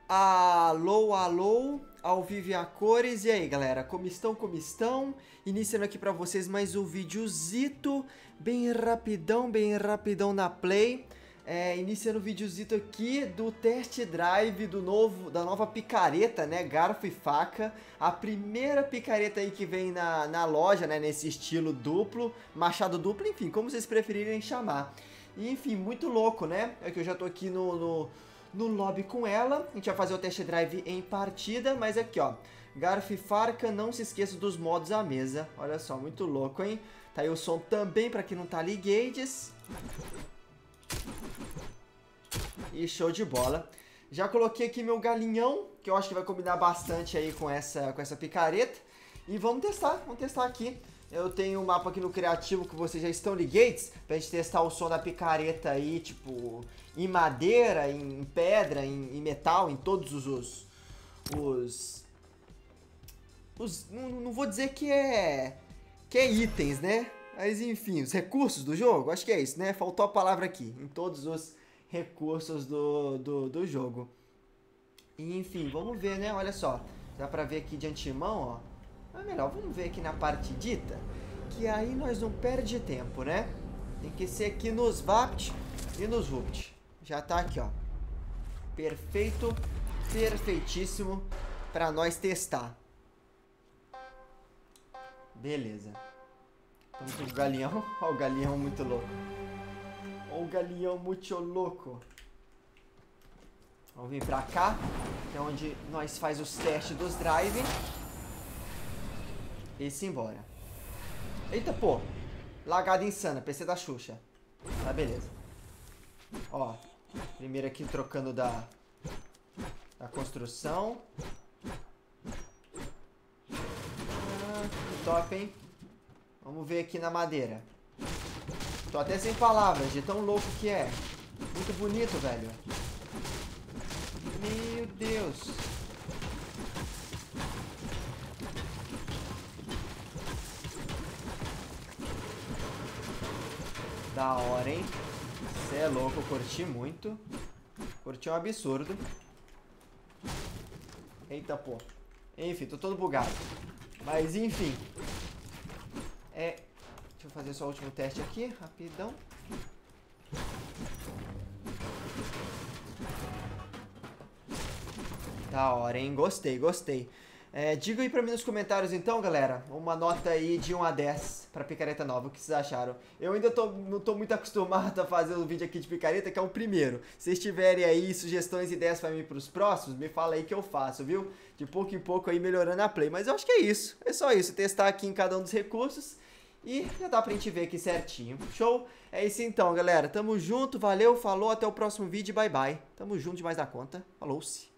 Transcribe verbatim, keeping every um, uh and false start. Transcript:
Alô, alô, ao vivo e a cores. E aí, galera, como estão, como estão? Iniciando aqui pra vocês mais um videozito, bem rapidão, bem rapidão na Play. É, iniciando o videozito aqui do test drive do novo, da nova picareta, né, garfo e faca. A primeira picareta aí que vem na, na loja, né, nesse estilo duplo, machado duplo, enfim, como vocês preferirem chamar. E, enfim, muito louco, né? É que eu já tô aqui no... no no lobby com ela. A gente vai fazer o test drive em partida, mas aqui, ó, garfo e faca, não se esqueça dos modos à mesa. Olha só, muito louco, hein? Tá aí o som também pra quem não tá ali, Gauges. E show de bola. Já coloquei aqui meu galinhão, que eu acho que vai combinar bastante aí com essa, com essa picareta. E vamos testar, vamos testar aqui. Eu tenho um mapa aqui no criativo que vocês já estão ligados, pra gente testar o som da picareta aí, tipo, em madeira, em pedra, em, em metal, em todos os... Os... os, os não, não vou dizer que é... que é itens, né? Mas enfim, os recursos do jogo, acho que é isso, né? Faltou a palavra aqui, em todos os recursos do, do, do jogo. E, enfim, vamos ver, né? Olha só, dá pra ver aqui de antemão, ó. Mas melhor, vamos ver aqui na partidita, que aí nós não perde tempo, né? Tem que ser aqui nos Vapt e nos Vupt. Já tá aqui, ó. Perfeito, perfeitíssimo pra nós testar. Beleza. Vamos com o galinhão. Ó o galinhão muito louco. Ó o galinhão muito louco. Vamos vir pra cá, que é onde nós faz os testes dos drive. E simbora. Eita, pô. Lagada insana, P C da Xuxa. Tá, beleza. Ó, primeiro aqui trocando da, da construção. Ah, top, hein? Vamos ver aqui na madeira. Tô até sem palavras de tão louco que é. Muito bonito, velho. Meu Deus. Da hora, hein? Cê é louco, eu curti muito. Curti um absurdo. Eita, pô. Enfim, tô todo bugado. Mas, enfim. É... Deixa eu fazer só o último teste aqui, rapidão. Da hora, hein? Gostei, gostei. É, diga aí pra mim nos comentários então, galera, uma nota aí de um a dez pra picareta nova, o que vocês acharam? Eu ainda tô, não tô muito acostumado a fazer o vídeo aqui de picareta, que é o primeiro. Se vocês tiverem aí sugestões e ideias pra mim pros próximos, me fala aí que eu faço, viu? De pouco em pouco aí melhorando a play. Mas eu acho que é isso, é só isso, testar aqui em cada um dos recursos e já dá pra gente ver aqui certinho. Show? É isso então, galera, tamo junto, valeu, falou, até o próximo vídeo, bye bye. Tamo junto demais da conta, falou-se.